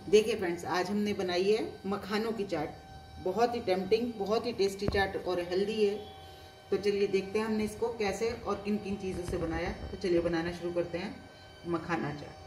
देखिए फ्रेंड्स, आज हमने बनाई है मखानों की चाट। बहुत ही टेम्पटिंग, बहुत ही टेस्टी चाट और हेल्दी है। तो चलिए देखते हैं हमने इसको कैसे और किन किन चीज़ों से बनाया। तो चलिए बनाना शुरू करते हैं मखाना चाट।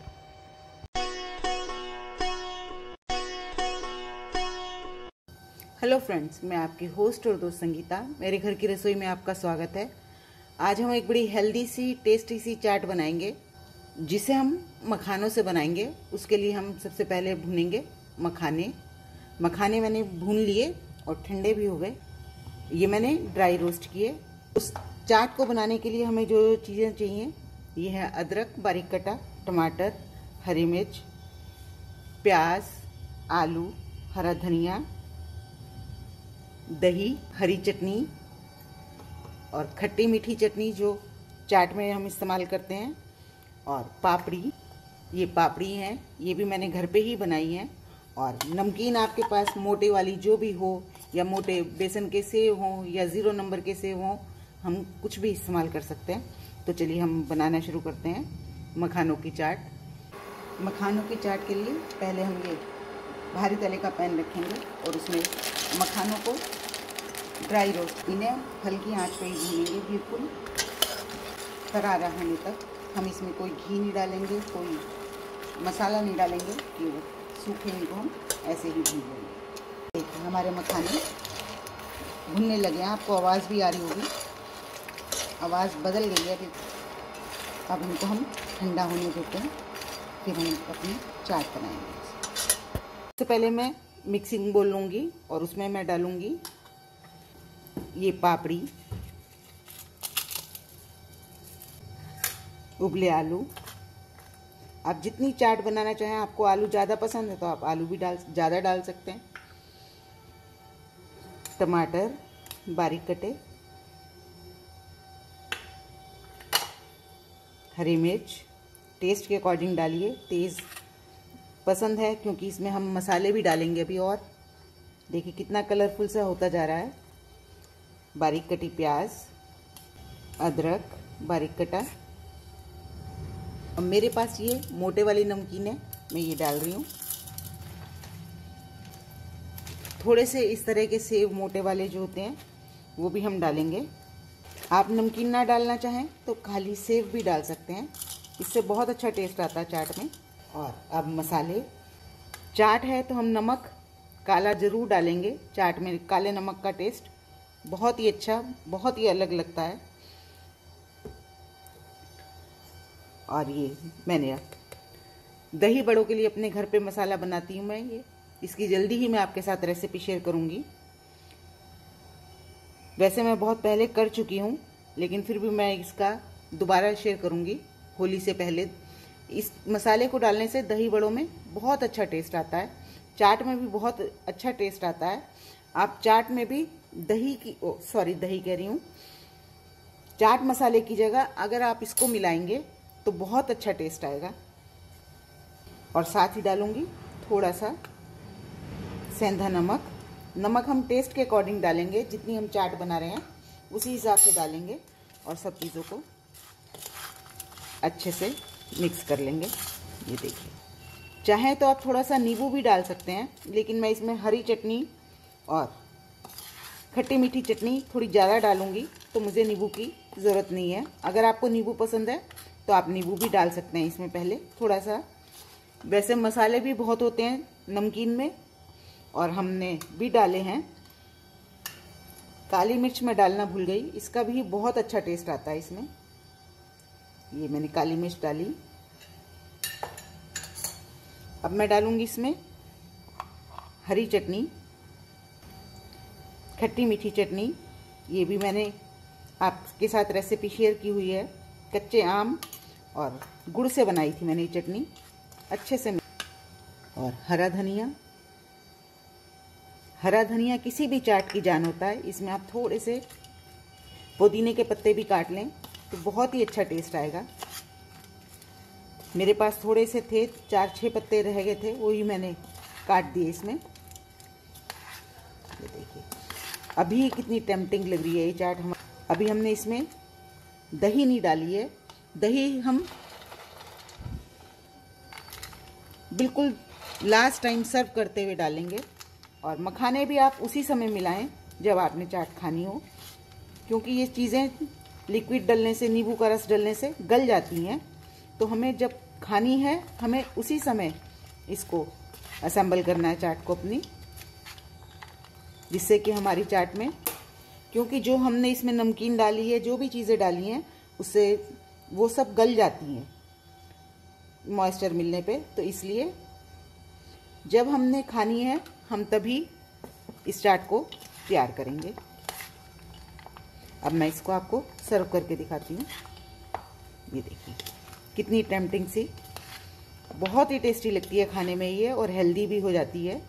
हेलो फ्रेंड्स, मैं आपकी होस्ट और दोस्त संगीता। मेरे घर की रसोई में आपका स्वागत है। आज हम एक बड़ी हेल्दी सी टेस्टी सी चाट बनाएंगे जिसे हम मखानों से बनाएंगे। उसके लिए हम सबसे पहले भूनेंगे मखाने मैंने भून लिए और ठंडे भी हो गए। ये मैंने ड्राई रोस्ट किए। उस चाट को बनाने के लिए हमें जो चीज़ें चाहिए ये है अदरक बारीक कटा, टमाटर, हरी मिर्च, प्याज, आलू, हरा धनिया, दही, हरी चटनी और खट्टी मीठी चटनी जो चाट में हम इस्तेमाल करते हैं, और पापड़ी। ये पापड़ी हैं, ये भी मैंने घर पे ही बनाई हैं। और नमकीन आपके पास मोटे वाली जो भी हो, या मोटे बेसन के सेव हों या 0 नंबर के सेव हों, हम कुछ भी इस्तेमाल कर सकते हैं। तो चलिए हम बनाना शुरू करते हैं मखानों की चाट। मखानों की चाट के लिए पहले हम ये भारी तले का पैन रखेंगे और उसमें मखानों को ड्राई रोस्ट, इन्हें हल्की आंच पे ही भूनेंगे बिल्कुल करारा होने तक। हम इसमें कोई घी नहीं डालेंगे, कोई मसाला नहीं डालेंगे, कि वो सूखे इनको हम ऐसे ही भून लेंगे। देखिए हमारे मखाने भुनने लगे हैं। आपको आवाज़ भी आ रही होगी, आवाज़ बदल गई है अभी। अब इनको हम ठंडा होने देते हैं, फिर हम अपनी चाट बनाएंगे। सबसे पहले मैं मिक्सिंग बोल लूँगी और उसमें मैं डालूँगी ये पापड़ी, उबले आलू। आप जितनी चाट बनाना चाहें, आपको आलू ज़्यादा पसंद है तो आप आलू भी ज़्यादा डाल सकते हैं। टमाटर बारीक कटे, हरी मिर्च टेस्ट के अकॉर्डिंग डालिए, तेज़ पसंद है क्योंकि इसमें हम मसाले भी डालेंगे अभी। और देखिए कितना कलरफुल सा होता जा रहा है। बारीक कटी प्याज, अदरक बारीक कटा। अब मेरे पास ये मोटे वाली नमकीन है, मैं ये डाल रही हूँ। थोड़े से इस तरह के सेव मोटे वाले जो होते हैं वो भी हम डालेंगे। आप नमकीन ना डालना चाहें तो खाली सेव भी डाल सकते हैं, इससे बहुत अच्छा टेस्ट आता है चाट में। और अब मसाले, चाट है तो हम नमक काला ज़रूर डालेंगे। चाट में काले नमक का टेस्ट बहुत ही अच्छा, बहुत ही अलग लगता है। और ये मैंने दही बड़ों के लिए अपने घर पे मसाला बनाती हूँ मैं। ये इसकी जल्दी ही मैं आपके साथ रेसिपी शेयर करूँगी। वैसे मैं बहुत पहले कर चुकी हूँ, लेकिन फिर भी मैं इसका दोबारा शेयर करूँगी होली से पहले। इस मसाले को डालने से दही बड़ों में बहुत अच्छा टेस्ट आता है, चाट में भी बहुत अच्छा टेस्ट आता है। आप चाट में भी दही कह रही हूँ, चाट मसाले की जगह अगर आप इसको मिलाएंगे तो बहुत अच्छा टेस्ट आएगा। और साथ ही डालूंगी थोड़ा सा सेंधा नमक। नमक हम टेस्ट के अकॉर्डिंग डालेंगे, जितनी हम चाट बना रहे हैं उसी हिसाब से डालेंगे। और सब चीज़ों को अच्छे से मिक्स कर लेंगे। ये देखिए, चाहे तो आप थोड़ा सा नींबू भी डाल सकते हैं, लेकिन मैं इसमें हरी चटनी और खट्टी मीठी चटनी थोड़ी ज़्यादा डालूंगी, तो मुझे नींबू की ज़रूरत नहीं है। अगर आपको नींबू पसंद है तो आप नींबू भी डाल सकते हैं इसमें पहले थोड़ा सा। वैसे मसाले भी बहुत होते हैं नमकीन में और हमने भी डाले हैं। काली मिर्च मैं डालना भूल गई, इसका भी बहुत अच्छा टेस्ट आता है इसमें। ये मैंने काली मिर्च डाली। अब मैं डालूंगी इसमें हरी चटनी, खट्टी मीठी चटनी। ये भी मैंने आपके साथ रेसिपी शेयर की हुई है। कच्चे आम और गुड़ से बनाई थी मैंने ये चटनी अच्छे से। और हरा धनिया किसी भी चाट की जान होता है। इसमें आप थोड़े से पुदीने के पत्ते भी काट लें तो बहुत ही अच्छा टेस्ट आएगा। मेरे पास थोड़े से थे, 4-6 पत्ते रह गए थे, वही मैंने काट दिए इसमें। ये देखिए अभी कितनी टेम्पटिंग लग रही है ये चाट। अभी हमने इसमें दही नहीं डाली है। दही हम बिल्कुल लास्ट टाइम सर्व करते हुए डालेंगे। और मखाने भी आप उसी समय मिलाएं जब आपने चाट खानी हो, क्योंकि ये चीज़ें लिक्विड डलने से, नींबू का रस डलने से गल जाती हैं। तो हमें जब खानी है हमें उसी समय इसको असेंबल करना है चाट को अपनी, जिससे कि हमारी चाट में, क्योंकि जो हमने इसमें नमकीन डाली है, जो भी चीज़ें डाली हैं, उससे वो सब गल जाती हैं मॉइस्चर मिलने पे। तो इसलिए जब हमने खानी है हम तभी इस चाट को तैयार करेंगे। अब मैं इसको आपको सर्व करके दिखाती हूँ। ये देखिए कितनी टेम्पटिंग सी, बहुत ही टेस्टी लगती है खाने में ये, और हेल्दी भी हो जाती है।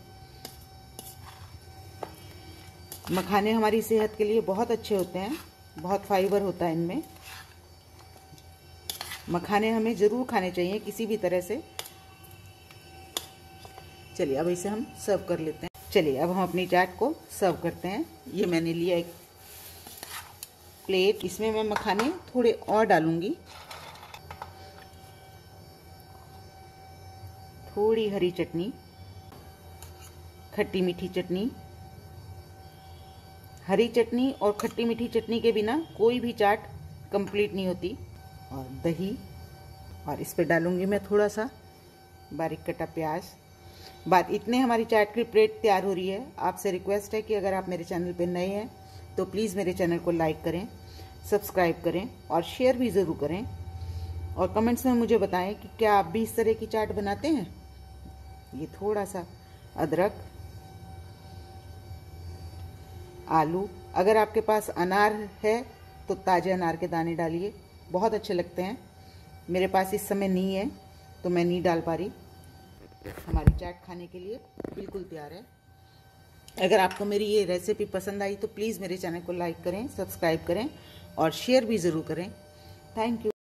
मखाने हमारी सेहत के लिए बहुत अच्छे होते हैं, बहुत फाइबर होता है इनमें। मखाने हमें ज़रूर खाने चाहिए किसी भी तरह से। चलिए अब इसे हम सर्व कर लेते हैं। चलिए अब हम अपनी चाट को सर्व करते हैं। ये मैंने लिया एक प्लेट, इसमें मैं मखाने थोड़े और डालूंगी, थोड़ी हरी चटनी, खट्टी मीठी चटनी। हरी चटनी और खट्टी मीठी चटनी के बिना कोई भी चाट कंप्लीट नहीं होती। और दही, और इस पे डालूंगी मैं थोड़ा सा बारीक कटा प्याज। बात इतने हमारी चाट की प्लेट तैयार हो रही है। आपसे रिक्वेस्ट है कि अगर आप मेरे चैनल पे नए हैं तो प्लीज़ मेरे चैनल को लाइक करें, सब्सक्राइब करें और शेयर भी ज़रूर करें। और कमेंट्स में मुझे बताएं कि क्या आप भी इस तरह की चाट बनाते हैं। ये थोड़ा सा अदरक, आलू, अगर आपके पास अनार है तो ताज़े अनार के दाने डालिए, बहुत अच्छे लगते हैं। मेरे पास इस समय नहीं है तो मैं नहीं डाल पा रही। हमारी चाट खाने के लिए बिल्कुल तैयार है। अगर आपको मेरी ये रेसिपी पसंद आई तो प्लीज़ मेरे चैनल को लाइक करें, सब्सक्राइब करें और शेयर भी ज़रूर करें। Thank you.